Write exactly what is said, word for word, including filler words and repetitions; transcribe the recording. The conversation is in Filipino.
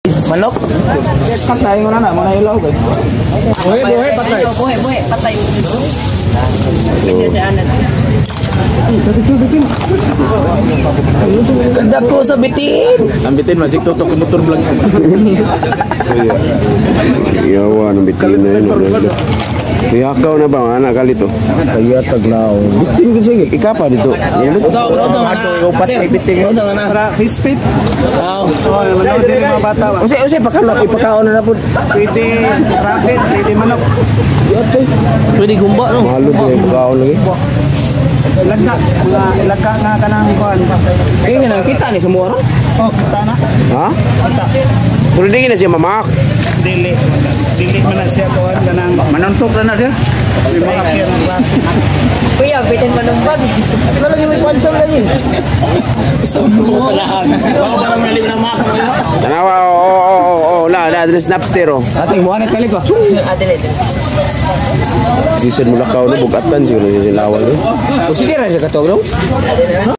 Manok. Patay ko na na, mga ilaw kay. Buhay, buhay, patay. Buhay, buhay, patay. Hindi sa anan. Ganda ko sa bitin. Ang bitin, masik tutok yung motor vlog. Iyawa ng bitin na yun. Ihakaw na ba anak kali to? Kaya taglaw. Bitin ko sige. Ikapa dito. Utaw, utaw, utaw. Upat ay bitin. Utaw na. Para fish pit. Aw. Oh, manood din mga bata. Usi, usi, pakalo. Ipakaon na na po. Pwede rabbit, pwede manok. Pwede gumba, no? Mahalo siya ipakaon lagi. Ilagka, mga ilagka nga ka ng kuhan. Eh, nga kita ni semua orang. Oh, kita na. Ha? Kita. Pero di na siya mamak. Dili. Dili man na siya kuhan ka ng manuntok na na siya. Kasi mga kaya ng klase. Kuya, bitin manumpad. Ito lang yung pansyon lagi. Sumo talahan. Baka parang nalim na mako. Tanawa, oo, oo, oo, oo. La, la, adres napster, oh. Ating buwan at kalik ko. Adelaide. Season mula kau na bugatan siguro yung lawal. O sige rin siya katog, no?